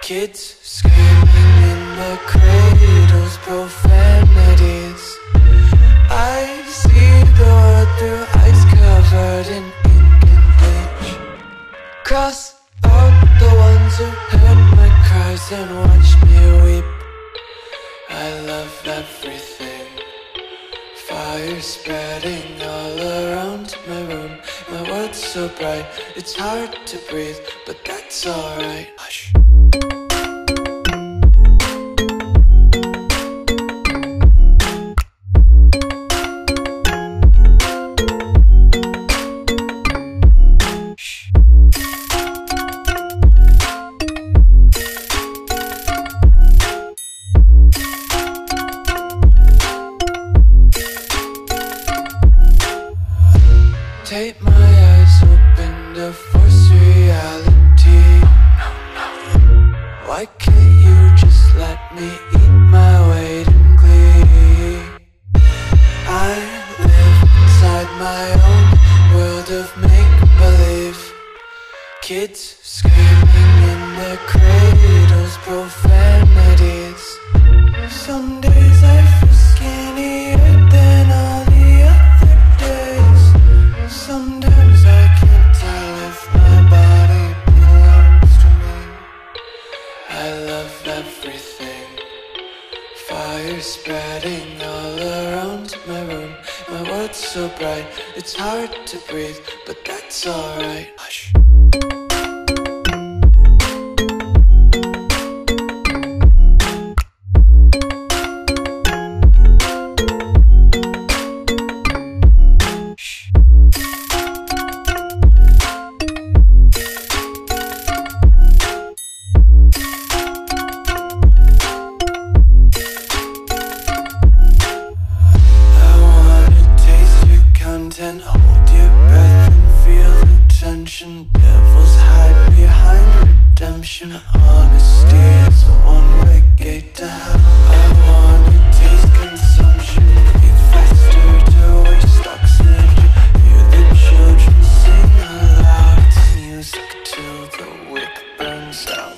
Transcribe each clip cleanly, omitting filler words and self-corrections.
Kids screaming in the cradles, profanities. I see the world through ice covered in ink and bleach. Cross out the ones who heard my cries and watched me weep. I love everything. Fire spreading all around my room. My world's so bright, it's hard to breathe, but that's alright. Hush. Take my eyes open to force reality. Why can't you just let me eat my weight in glee? I live inside my own world of make-believe. Kids screaming in their cradles, profanities. Some days I feel skinnier than all the other days. Sometimes I can't tell if my body belongs to me. I love everything. Fire spreading all around my room. My world's so bright, it's hard to breathe, but that's alright. Hush. And hold your breath and feel the tension. Devils hide behind redemption. Honesty is a one-way gate to hell. I wanna taste consumption. Breathe faster to waste oxygen. Hear the children sing aloud. It's music till the wick burns out.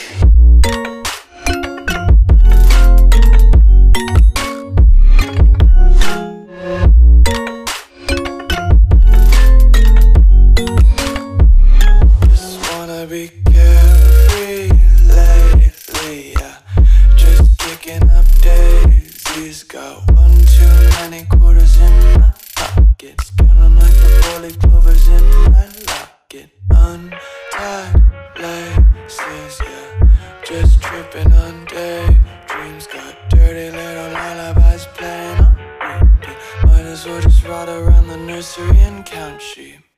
Be carefree lately, yeah. Just kicking up daisies. Got one too many quarters in my pockets. Counting like the four-leaf clovers in my locket. Untied laces, yeah. Just tripping on daydreams. Got dirty little lullabies playing on repeat. Might as well just ride around the nursery and count sheep.